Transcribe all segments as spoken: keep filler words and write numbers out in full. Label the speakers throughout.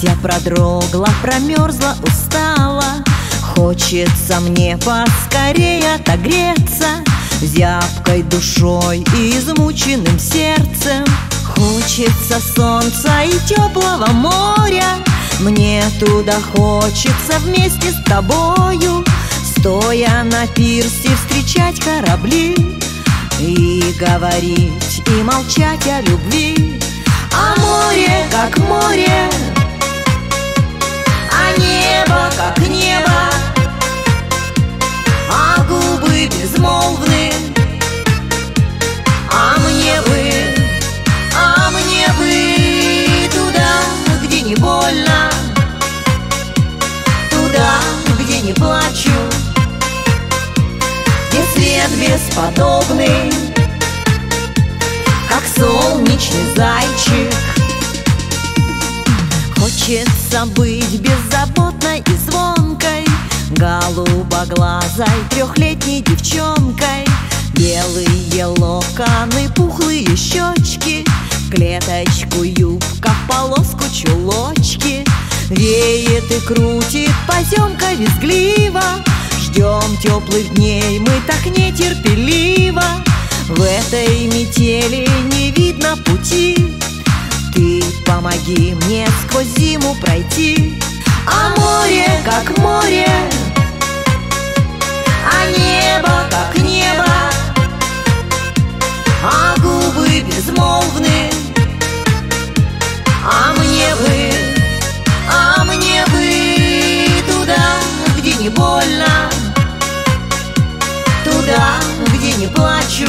Speaker 1: Вся продрогла, промерзла, устала. Хочется мне поскорее отогреться зябкой душой и измученным сердцем. Хочется солнца и теплого моря. Мне туда хочется вместе с тобою, стоя на пирсе, встречать корабли и говорить, и молчать о любви. А море, как море, а небо, как небо, а губы безмолвны. А мне бы, а мне бы туда, где не больно, туда, где не плачу, где свет бесподобный, как солнечный зайчик. Хочется быть беззаботной и звонкой, голубоглазой трехлетней девчонкой. Белые локоны, пухлые щечки, клеточку юбка, в полоску чулочки. Веет и крутит поземка визгливо, ждем теплых дней мы так нетерпеливо. В этой метели не видно пути, ты помоги мне сквозь зиму пройти. А море, как море, а небо, как небо, а губы безмолвны. А мне бы, а мне бы туда, где не больно, туда, где не плачу,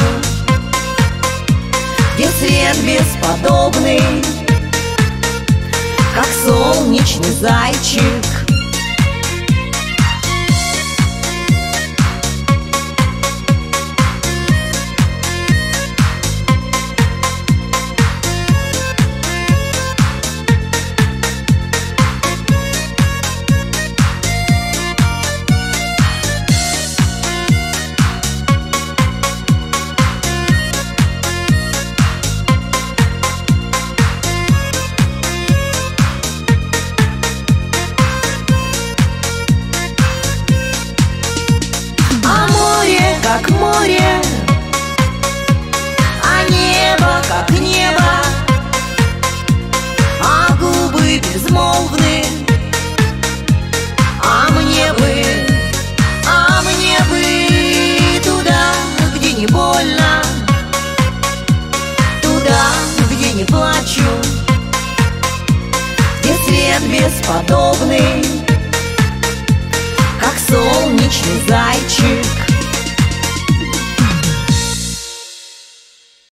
Speaker 1: где свет бесподобный, как солнечный зайчик. Как море, а небо, как небо, а губы безмолвны. А мне бы, а мне бы туда, где не больно, туда, где не плачу, где свет бесподобный, как солнечный зайчик.